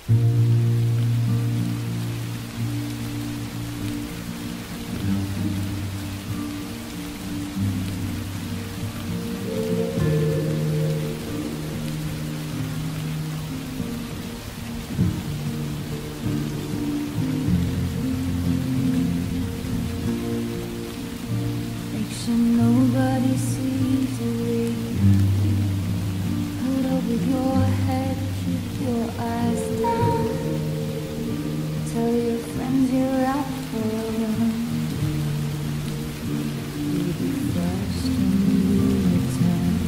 Nobody sees a way. Hold up with your head, keep your eyes down. Tell your friends you're out for a run. You'll be first when you return.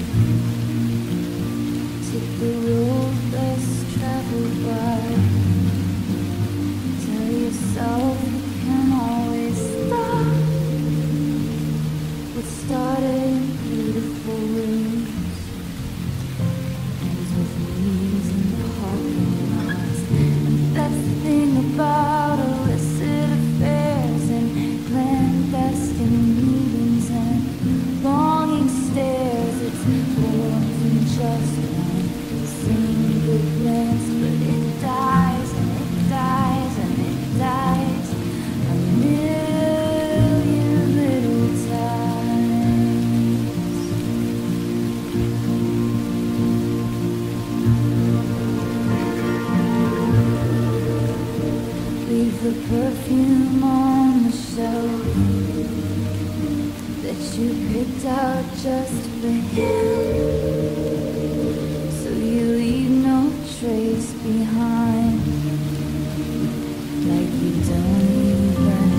Take the road less traveled by. Tell yourself you can always stop. What started in beautiful rooms ends with leaves in the parking lots. And that's the thing about illicit affairs and clandestine meetings and longing stares. It's more than just one single glance, but it dies and it dies and it dies a million little times. Leave the perfume on the shelf that you picked out just for him, so you leave no trace behind, like you don't even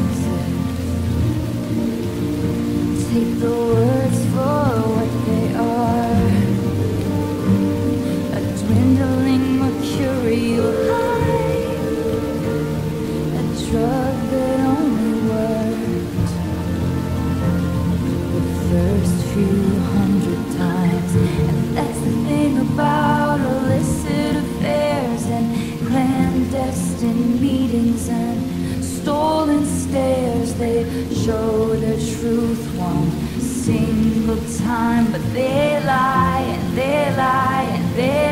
exist. Take the words for what they are, a dwindling mercurial high, a drug that only worked the first few hundred times. And that's the thing about illicit affairs and clandestine meetings and stolen stares. They show their truth one single time, but they lie and they lie and they